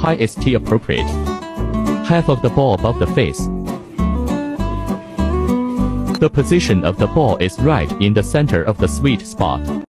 high is tee appropriate. Half of the ball above the face. The position of the ball is right in the center of the sweet spot.